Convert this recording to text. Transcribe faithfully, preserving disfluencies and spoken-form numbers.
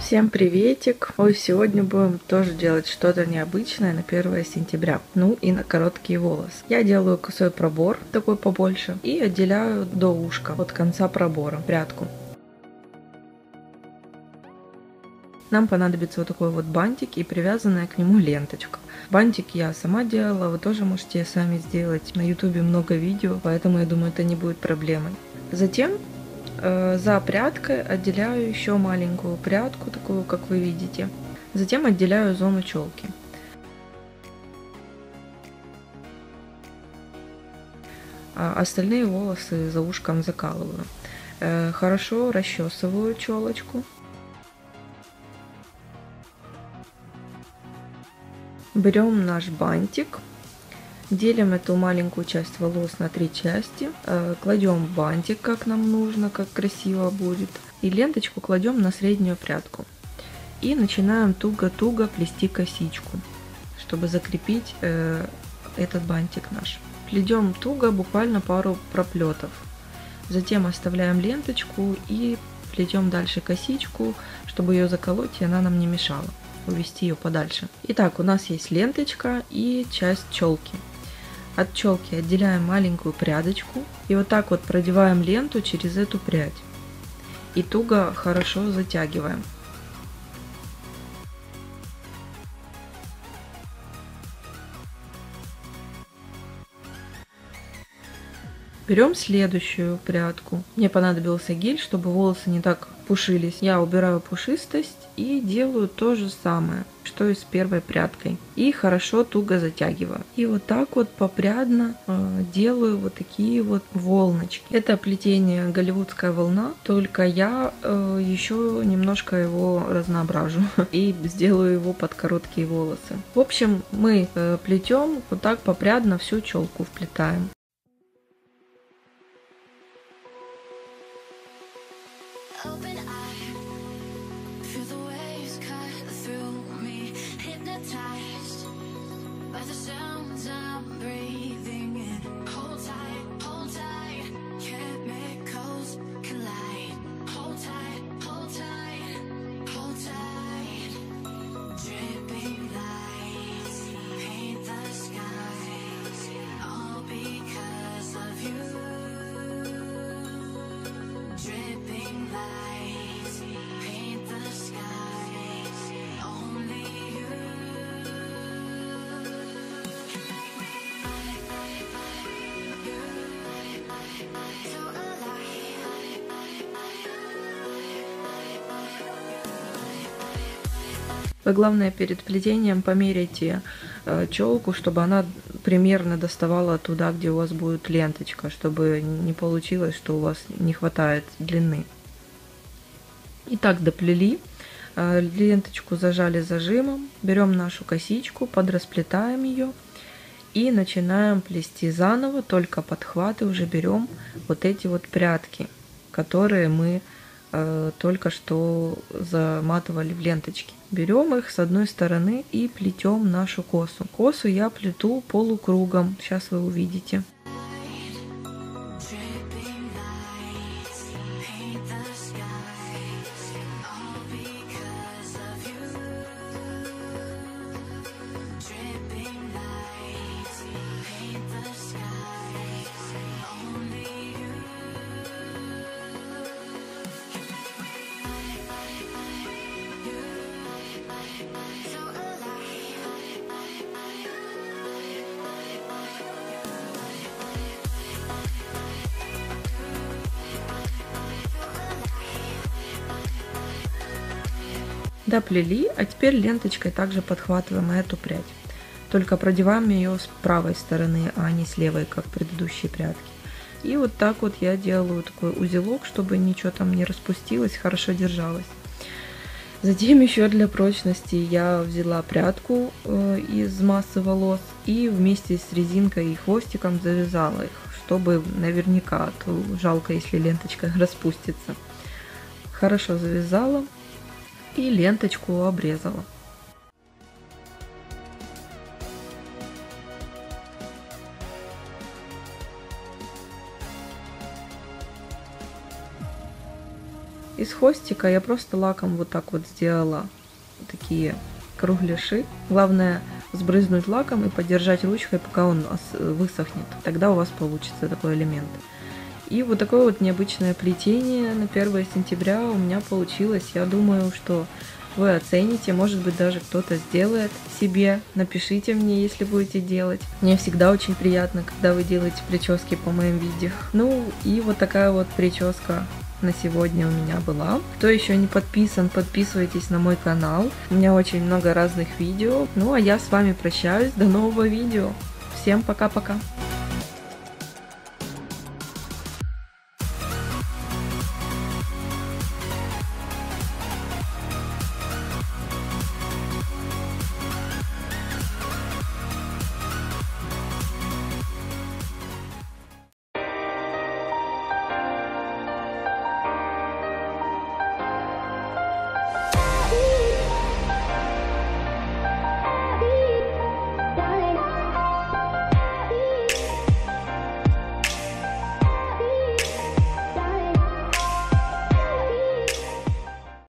Всем приветик! Ой, сегодня будем тоже делать что-то необычное на первое сентября. Ну и на короткие волосы. Я делаю косой пробор, такой побольше, и отделяю до ушка, от конца пробора, прядку. Нам понадобится вот такой вот бантик и привязанная к нему ленточка. Бантик я сама делала, вы тоже можете сами сделать. На ютубе много видео, поэтому я думаю, это не будет проблемой. Затем э, за прядкой отделяю еще маленькую прядку, такую, как вы видите. Затем отделяю зону челки. А остальные волосы за ушком закалываю. Э, хорошо расчесываю челочку. Берем наш бантик, делим эту маленькую часть волос на три части, э, кладем бантик, как нам нужно, как красиво будет, и ленточку кладем на среднюю прядку. И начинаем туго-туго плести косичку, чтобы закрепить э, этот бантик наш. Плетем туго, буквально пару проплетов. Затем оставляем ленточку и плетем дальше косичку, чтобы ее заколоть, и она нам не мешала. Увести ее подальше. Итак, у нас есть ленточка и часть челки. От челки отделяем маленькую прядочку и вот так вот продеваем ленту через эту прядь. И туго хорошо затягиваем. Берем следующую прядку. Мне понадобился гель, чтобы волосы не так пушились. Я убираю пушистость и делаю то же самое, что и с первой прядкой. И хорошо туго затягиваю. И вот так вот попрядно э, делаю вот такие вот волночки. Это плетение голливудская волна, только я э, еще немножко его разноображу и сделаю его под короткие волосы. В общем, мы э, плетем вот так попрядно всю челку вплетаем. Open eye, feel the waves cut through me, hypnotized by the sounds I'm breathing in. Hold tight, hold tight, chemicals collide. Hold tight, hold tight, hold tight. Dripping lights paint the skies, all because of you. Dripping lights paint the skies, only you. So alive. Вы, главное, перед плетением померяйте э, челку, чтобы она примерно доставала туда, где у вас будет ленточка, чтобы не получилось, что у вас не хватает длины. Итак, доплели, э, ленточку зажали зажимом, берем нашу косичку, подрасплетаем ее и начинаем плести заново, только подхваты уже берем вот эти вот прядки, которые мы э, только что заматывали в ленточки. Берем их с одной стороны и плетем нашу косу. Косу я плету полукругом, сейчас вы увидите. Доплели, а теперь ленточкой также подхватываем эту прядь. Только продеваем ее с правой стороны, а не с левой, как предыдущие прядки. И вот так вот я делаю такой узелок, чтобы ничего там не распустилось, хорошо держалось. Затем еще для прочности я взяла прядку э, из массы волос и вместе с резинкой и хвостиком завязала их, чтобы наверняка, а то жалко, если ленточка распустится. Хорошо завязала и ленточку обрезала. Из хвостика я просто лаком вот так вот сделала такие кругляши. Главное сбрызнуть лаком и подержать ручкой, пока он высохнет. Тогда у вас получится такой элемент. И вот такое вот необычное плетение на первое сентября у меня получилось. Я думаю, что вы оцените, может быть, даже кто-то сделает себе. Напишите мне, если будете делать. Мне всегда очень приятно, когда вы делаете прически по моим видео. Ну и вот такая вот прическа на сегодня у меня была. Кто еще не подписан, подписывайтесь на мой канал. У меня очень много разных видео. Ну а я с вами прощаюсь. До нового видео. Всем пока-пока.